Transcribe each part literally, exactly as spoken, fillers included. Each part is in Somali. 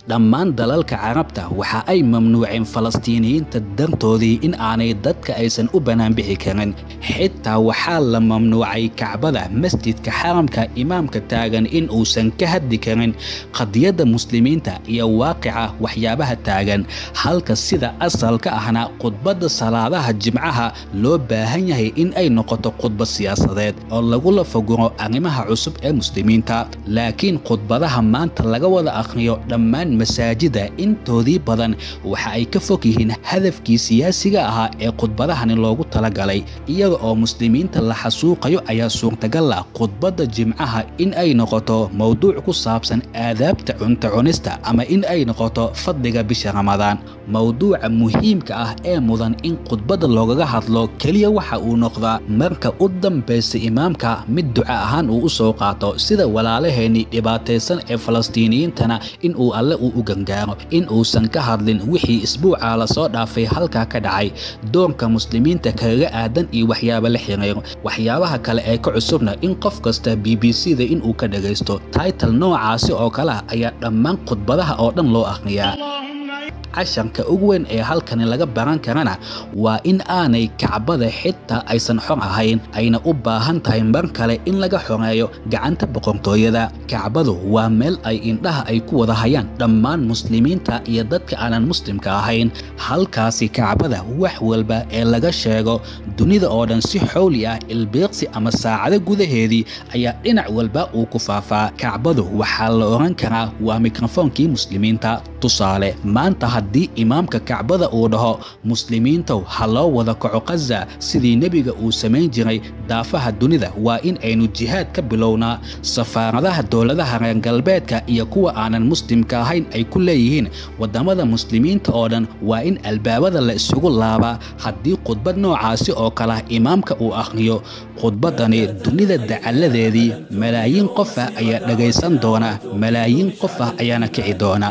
dhammaan dalalka carabta waxa ay mamnuuceen falastiiniyiinta dartoodii in aanay dadka aysan u banaan bixi karin xitaa waxaa la mamnuucay kacbada masjidka xaramka imaamka taagan in uusan ka hadli karin qadiyada muslimiinta iyo waaqica waxyaabaha taagan halka sida asalka ahna khudbada salaadaha jimcaha loo baahan yahay in ay noqoto khudbad siyaasadeed oo lagu la foguro arrimaha cusub ee muslimiinta laakiin khudbadaha maanta laga wada akhriyo dhammaan masaajida intoodii badan waxa ay ka fog yihiin hadafkii siyaasiga ahaa ee khudbadahani loogu talagalay iyaga oo muslimiinta la xasuuqayo ayaa suurtagal ah khudbada jimcaha in ay noqoto mowduuc ku saabsan aadaabta cunto cunista ama in ay noqoto fadliga bisha ramadaan mowduuca muhiimka ah ee mudan in khudbada loogaga hadlo kaliya waxa uu noqdaa marka u dambaysa imaamka mid duca ahaan uu u soo qaato sida walaalaheeni dhibaataysan ee falastiiniyiintana in uu alle uu u gangaaro in uusan ka hadlin wixii isbuuca la soo dhaafay halka ka dhacay doonka muslimiinta kaga aadan iyo waxyaabo la xiriiro waxyaabaha kale ee ka cusubna in qof kasta B B C da in uu ka dhageysto title noocaasi oo kale ayaa dhammaan khudbadaha oo dhan loo akhriyaa casharka ugu weyn ee halkani laga baran karana waa in aanay kacbada xitaa aysan xor ahayn ayna u baahan tahay mar kale in laga xoreeyo gacanta boqortooyada kacbadu waa meel ay indhaha ay ku wada hayaan dhammaan muslimiinta iyo dadka aanan muslimka ahayn halkaasi kacbada wax walba ee laga sheego dunida oo dhan si xowli ah ilbiiqsi ama saacado gudaheedii ayaa dhinac walba uu ku faafaa kacbadu waxaa la oran karaa waa mikrofoonkii muslimiinta tusaale maanta haddii imaamka kacbada uu dhaho muslimiintow ha loo wada kaco Gaza sidii nebiga uu samayn jiray daafaha dunida waa in aynu jihaad ka bilownaa safaaradaha dowladaha reer galbeedka iyo kuwa aanan muslimka ahayn ay ku leeyihiin wadamada muslimiinta oo dhan waa in albaabada la isugu laabaa haddii khudbad noocaasi oo kale imaamka uu akhriyo khudbadani dunida dacaladeedii malaayiin qof ah ayaa dhagaysan doona malaayiin qof ah ayaana kici doona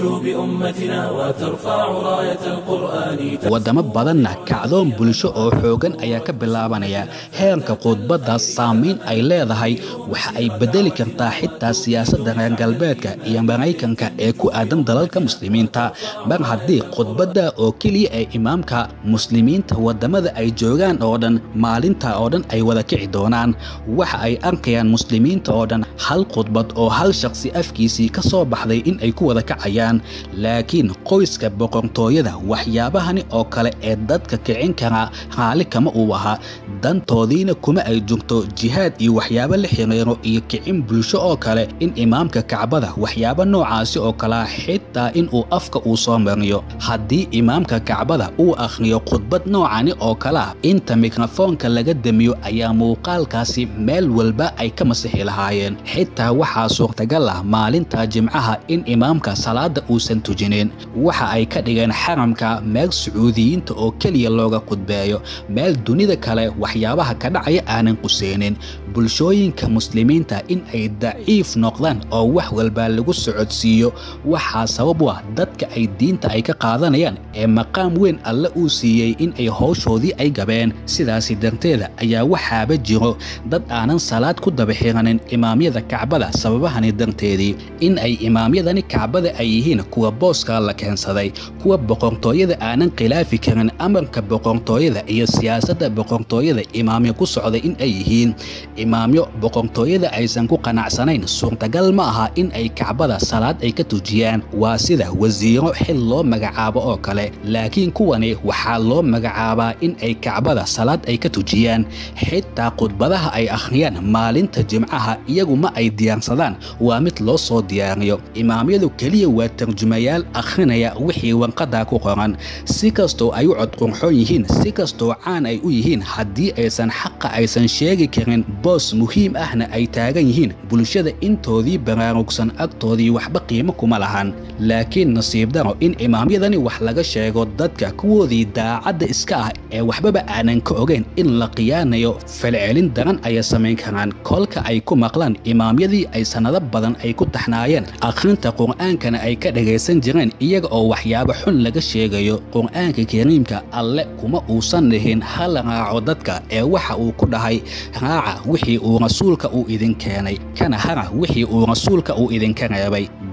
wadamo badanna kacdoon bulsho oo xoogan ayaa ka bilaabanaya heerka khudbadaas saamayn ay leedahay waxa ay bedeli kartaa xitaa siyaasadda reer galbeedka iyo maraykanka ee ku aadan dalalka muslimiinta mar haddii khudbada oo keliya ee imaamka muslimiinta wadamada ay joogaan oo dhan maalinta oo dhan ay wada kici doonaan waxa ay arkayaan muslimiinta oo dhan hal khudbad oo hal shakhsi afkiisii ka soo baxday in ay ku wada kacayaan laakiin qoyska boqortooyada waxyaabahani oo kale ee dadka kicin kara raali kama uu ahaa dantoodiina kuma ay jirto jihaad iyo waxyaabo la xiriiro iyo kicin bulsho oo kale in imaamka kacbada waxyaabo noocaasi oo kale xitaa in uu afka uu soo mariyo haddii imaamka kacbada uu akhriyo khudbad noocani oo kale inta mikrofoonka laga damiyo ayaa muuqaalkaasi meel walba ay ka masixi lahaayeen xitaa waxaa suurtagal ah maalinta jimcaha in imaamka salaada uusan tujinin waxa ay ka dhigeen xaramka meel sacuudiyiinta oo kaliya looga khudbeeyo meel dunida kale waxyaabaha ka dhacaya aanan quseynin bulshooyinka muslimiinta in ay daciif noqdaan oo wax walba lagu socodsiiyo waxaa sabab u ah dadka ay diinta ay ka qaadanayaan ee maqaam weyn alle uu siiyey in ay howshoodii ay gabeen sidaasi darteeda ayaa waxaaba jiro dad aanan salaad ku daba xiranin imaamyada kacbada sababahani darteedii in ay imaamyadani kacbada ay yihiin kuwa booska la keensaday kuwa boqortooyada aanan khilaafi karin amarka boqortooyada iyo siyaasadda boqortooyada imaamyo ku socda in ay yihiin imaamyo boqortooyada aysan ku qanacsanayn suurtagal ma aha in ay kacbada salaad ay ka tujiyaan waa sida wasiiro xil loo magacaabo oo kale laakiin kuwani waxaa loo magacaabaa in ay kacbada salaad ay ka tujiyaan xitaa khudbadaha ay akhriyaan maalinta jimcaha iyagu ma ay diyaarsadaan waa mid loo soo diyaariyo imaamyadu kaliya waa tarjumayaal akhrinaya wixii warqada ku qoran si kastoo ay u codqurxoon yihiin si kastoo caan ay u yihiin haddii aysan xaqa aysan sheegi karin boos muhiim ahna ay taagan yihiin bulshada intoodii baraarugsan agtoodii waxba qiimo kuma lahan laakiin nasiib daro in imaamyadani wax laga sheego dadka kuwoodii daacadda iska ah ee waxbaba aanan ka ogeyn in la qiyaanayo falcelin daran ayay samayn karaan kolka ay ku maqlaan imaamyadii ay sanado badan ay ku taxnaayeen akhrinta qur'aankana ay ka dhagaysan jireen iyaga oo waxyaabo xun laga sheegayo qur'aanka kariimka alle kuma uusan dhihin hal raaco dadka ee waxa uu ku dhahay raaca wixii uu rasuulka uu idin keenay kana hara wixii uu rasuulka uu idinka reebay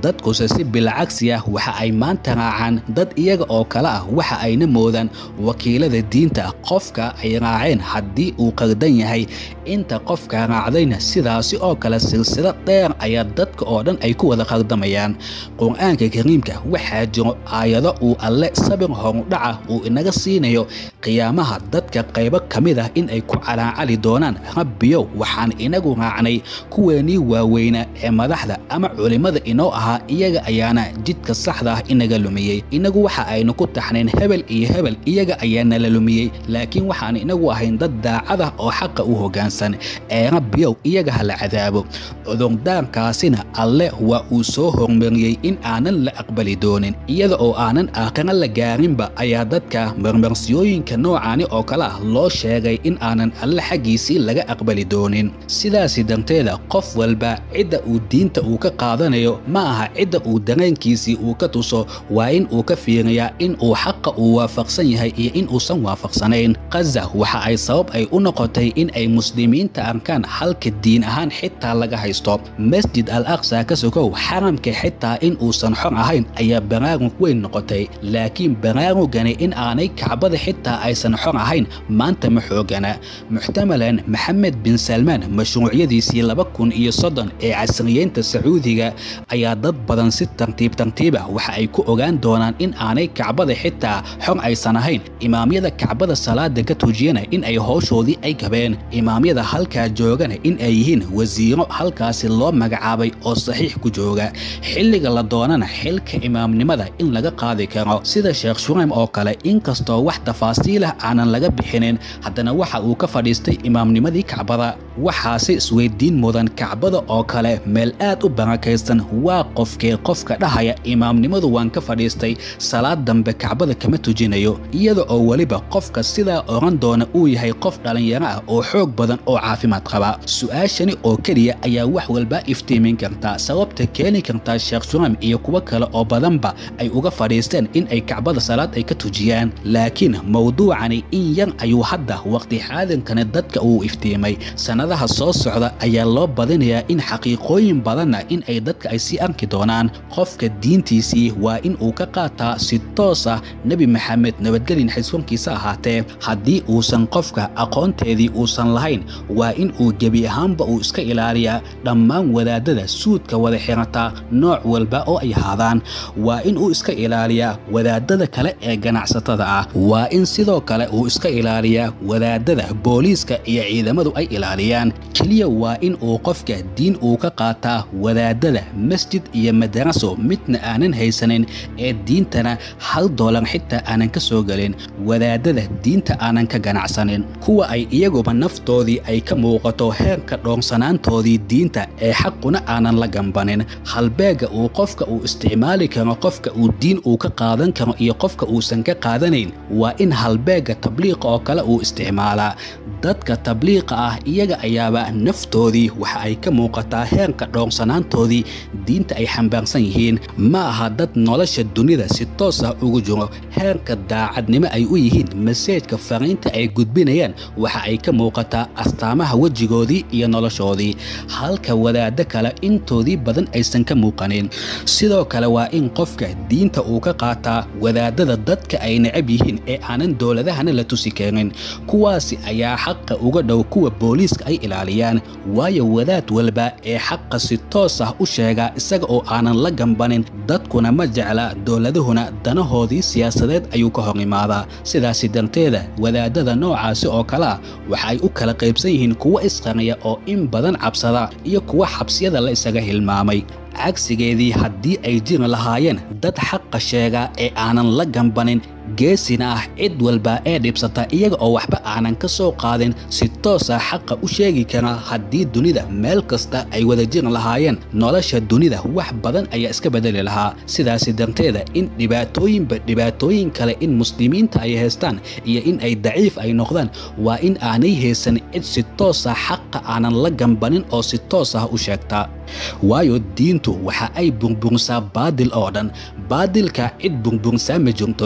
dadkuse si bilcagsi ah waxa ay maanta raacaan dad iyaga oo kale ah waxa ayna moodaan wakiilada diinta qofka ay raaceen haddii uu qaldan yahay inta qofka raacdayna sidaasi oo kale silsilad dheer ayaa dadka oo dhan ay ku wada qaldamayaan qur-aanka kariimka waxaa jiro aayado uu alle sabir horudhaca uu inaga siinayo qiyaamaha dadka qaybo ka mid ah in ay ku calaacali doonaan rabbiyow waxaan inagu raacnay kuweenii waaweynaa ee madaxda ama culimmada inoo ahaa iyaga ayaana jidka saxda ah inaga lumiyey inagu waxa aynu ku taxnayn hebel iyo hebel iyaga ayaana la lumiyey laakiin waxaan inagu ahayn dad daacad ah oo xaqa u hoggaansan ee rabbiyow iyaga ha la cadaabo cudurdaarkaasina alle waa uu soo hormariyey in aanan la aqbali doonin iyada oo aanan aakhira la gaarinba ayaa dadka marmarsiyooyinka noocaani oo kale ah loo sheegay in aanan alle xaggiisii laga aqbali doonin sidaasi darteeda qof walba cidda uu diinta uu ka qaadanayo ma aha cidda uu dareenkiisii uu ka tuso waa in uu ka fiiriyaa in uu xaqa uu waafaqsan yahay iyo in uusan waafaqsanayn Gaza waxa ay sabab ay u noqotay in ay muslimiinta arkaan halka diin ahaan xitaa laga haysto masjid al-aqsa ka sokow xaramka xitaa in uusan xor ahayn ayaa baraarug weyn noqotay laakiin baraarugani in aanay kacbada xitaa aysan xor ahayn maanta ma xoogana muxtamalan maxamed bin salmaan mashruucyadiisii laba kun iyo soddon ee casriyeynta sacuudiga ayaa dad badan si tartiib tartiib ah waxa ay ku ogaan doonaan in aanay kacbada xitaa xor aysan ahayn imaamyada kacbada salaada ka tujiyana in ay howshoodii ay gabeen imaamyada halkaa joogana in ay yihiin wasiiro halkaasi loo magacaabay oo saxiix ku jooga xilliga la doonana xilka imaamnimada in laga qaadi karo sida sheekh shuraym oo kale inkastoo wax tafaasiil ah aanan laga bixinin haddana waxa uu ka fadhiistay imaamnimadii kacbada waxaase isweydiin mudan kacbada oo kale meel aad u barakaysan waa qofkee qofka dhahaya imaamnimadu waan ka fadhiistay salaad dambe kacbada kama tujinayo iyada oo weliba qofka sidaa oran doona uu yahay qof dhalinyaro ah oo xoog badan oo caafimaad qaba su-aashani oo keliya ayaa wax walba iftiimin kartaa sababta keeni kartaa sheekh shuraym iyo kuwo kale oo badanba ay uga fadhiisteen in ay kacbada salaad ay ka tujiyaan laakiin mawduucani in yar ayuu hadda waqti xaadinkani dadka uu iftiimay sanadaha soo socda ayaa loo badinayaa in xaqiiqooyin badanna in ay dadka ay sii arki doonaan qofka diintiisii waa in uu ka qaataa si toos ah nebi maxamed nabadgelin xiswankiisa ahaatee haddii uusan qofka aqoonteedii uusan lahayn waa in uu gebi ahaanba uu iska ilaaliyaa dhammaan wadaadada suudka wada xirataa nooc walba oo ay ahaadaan waa in uu iska ilaaliyaa wadaadada kale ee ganacsatada ah waa in sidoo kale uu iska ilaaliyaa wadaadada booliiska iyo ciidamadu ay ilaaliyaan keliya waa in uu qofka diin uu ka qaataa wadaadada masjid iyo madaraso midna aanan haysanin ee diintana hal doolar xitaa aanan ka soo gelin wadaadada diinta aanan ka ganacsanin kuwa ay iyaguba naftoodii ay ka muuqato heerka dhoonsanaantoodii diinta ee xaquna aanan la gambanin halbeega uu qofka uu isticmaali karo qofka uu diin uu ka qaadan karo iyo qofka uusan ka qaadanayn waa in halbeega tabliiqa oo kale uu isticmaalaa dadka tabliiqa ah iyaga ayaaba naftoodii waxa ay ka muuqataa heerka dhoonsanaantoodii diinta ay xambaarsan yihiin ma aha dad nolosha dunida si toos ah ugu jiro heerka daacadnimo ay u yihiin maseejka fariinta ay gudbinayaan waxa ay ka muuqataa astaamaha wejigoodii iyo noloshoodii halka wadaado kale intoodii badan aysan ka muuqanin sidoo kale waa in qofka diinta uu ka qaataa wadaadada dadka ay necab yihiin ee aanan dowladahana la tusi karin kuwaasi ayaa xaqa uga dhow kuwa booliiska ay ilaaliyaan waayo wadaad walba ee xaqa si toos ah u sheega isaga oo aanan la gambanin dadkuna ma jecla dowladahuna danahoodii siyaasadeed ayuu ka hor imaadaa sidaasi darteeda wadaadada noocaasi oo kale ah waxa ay u kala qaybsan yihiin kuwa isqariya oo in badan cabsada iyo kuwa xabsiyada la isaga hilmaamay cagsigeedii haddii ay jiri lahaayeen dad xaqa sheega ee aanan la gambanin geesina ah cid walba ee dhibsata iyaga oo waxba aanan ka soo qaadin si toosa xaqa u sheegi kara haddii dunida meel kasta ay wada jiri lahaayeen nolosha dunida wax badan ayaa iska bedeli lahaa sidaasi darteeda in dhibaatooyinba dhibaatooyin kale in muslimiinta ay haystaan iyo in ay daciif ay noqdaan waa in aanay haysan cid si toosa xaqa aanan la gambanin oo si toos ah u sheegta waayo diintu waxa ay burburisaa baadil oo dhan baadilka cid burbursaa ma jirto cid ka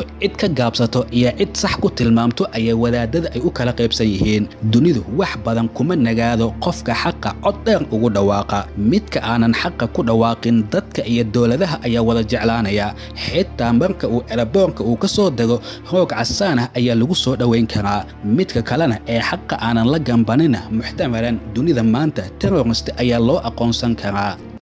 ka gaabsato iyo cid sax ku tilmaamto ayaa wadaadada ay u kala qaybsan yihiin dunidu wax badan kuma nagaado qofka xaqa cod dheer ugu dhawaaqa midka aanan xaqa ku dhawaaqin dadka iyo dawladaha ayaa wada jeclaanaya xitaa marka uu eraboonka uu ka soo dago roog casaan ah ayaa lagu soo dhaweyn karaa midka kalena ee xaqa aanan la gambanina muxtamalan dunida maanta terrorist ayaa loo aqoonsan karaa